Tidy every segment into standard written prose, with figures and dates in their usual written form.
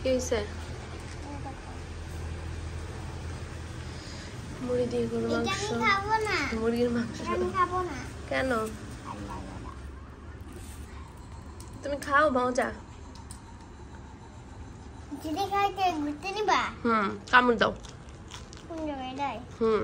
কি হইছে? মুড়ি দিয়ে গরুর মাংস। খাবো না, মুরগির মাংস আমি খাবো না। কেন? তুমি খাও মজা। যদি খাইতে ঘুরতে নিবা? কামড় দাও। কোন জায়গায় দেয়?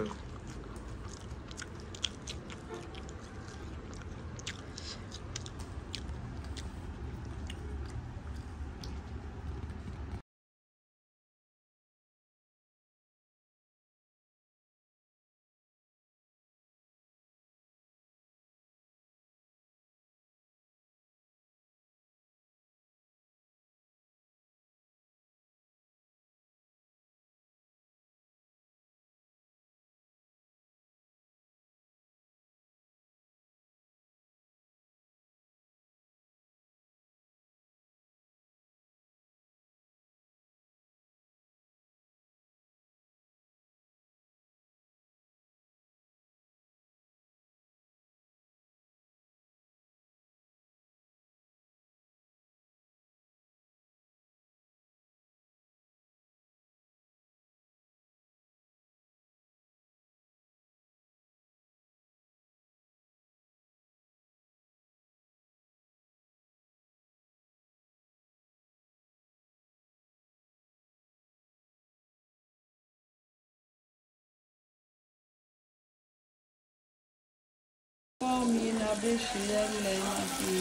Mina beşilerle nasıl?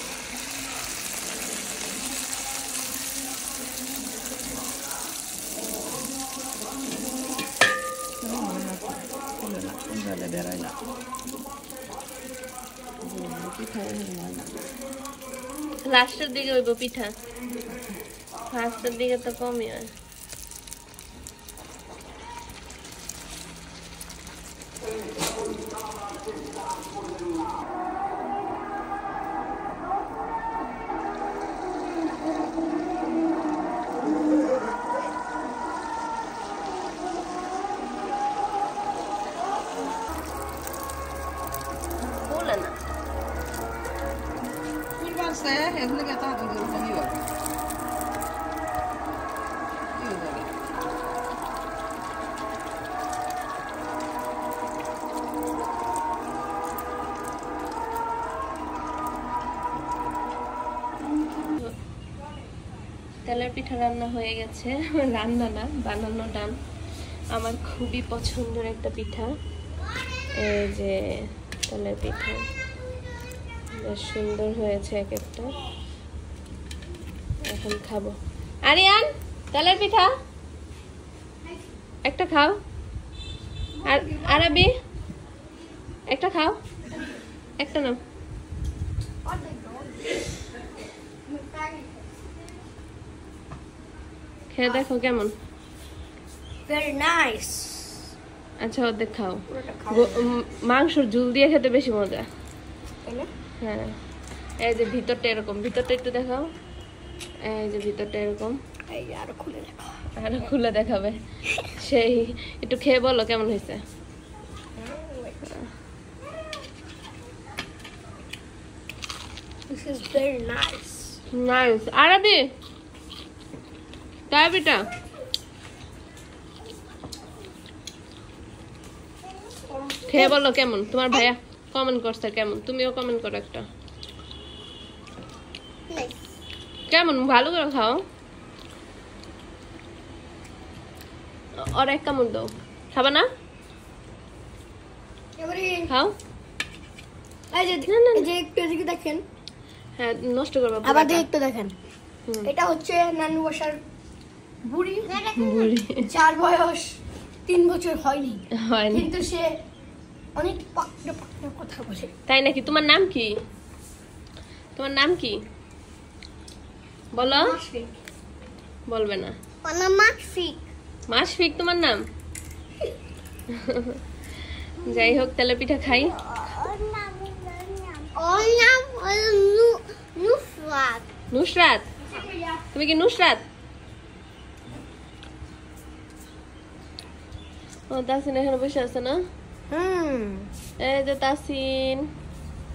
Böyle berayla. লাস্টের দিকে হইব পিঠা, ফার্স্টের দিকে তো কমই হয়। Eble que tá tudo comigo. তেলের পিঠা রান্না হয়ে গেছে, রান্না না বানানো ডান। আমার খুবই পছন্দের একটা পিঠা, এই যে তেলের পিঠা, বেশ সুন্দর হয়েছে এক একটা। এখন খাবো। আরিয়ান, তেলের পিঠা একটা খাও। আর আরবি একটা খাও, একটা নাও। খেয়ে দেখো কেমন। Very nice. আচ্ছা অর্ধেক খাও। মাংসর ঝুল দিয়ে খেতে বেশি মজা। হ্যাঁ, এই যে ভিতরটা এরকম, ভিতরটা একটু দেখাও। এই যে ভিতরটা এরকম, আরো খুলে দেখো, আরো খুলে দেখাবে। সেই একটু খেয়ে বলো কেমন হয়েছে। This is very nice. Nice. আরবি তাই পিঠা খেয়ে বলো কেমন। তোমার ভাইয়া কমেন্ট করছে কেমন, তুমিও কমেন্ট করো একটা। কেমন ভালো করে খাও। আর এক কামড় দাও, খাবা না? খাও। এই যে একটু এদিকে দেখেন। হ্যাঁ, নষ্ট করবা। আবার একটু দেখেন, এটা হচ্ছে নানু বসার বুড়ি, যার বয়স 3 বছর হয়নি, কিন্তু সে অনেক পাকড়ে পাকড়ে কথা বলে। তাই নাকি? তোমার নাম কি? তোমার নাম কি বলো? বলবে না? মাশফিক। মাশফিক তোমার নাম? যাই হোক, তেলে পিঠা খাই। ওর নাম হলো নুসরাত। নুসরাত? তুমি কি নুসরাত? ও তাসিন এখানে বসে আছে না? এই যে তাসিন।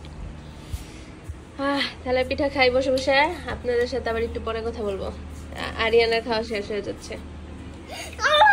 তাহলে পিঠা খাই বসে বসে। আপনাদের সাথে আবার একটু পরে কথা বলবো। আরিয়ানার খাওয়া শেষ হয়ে যাচ্ছে।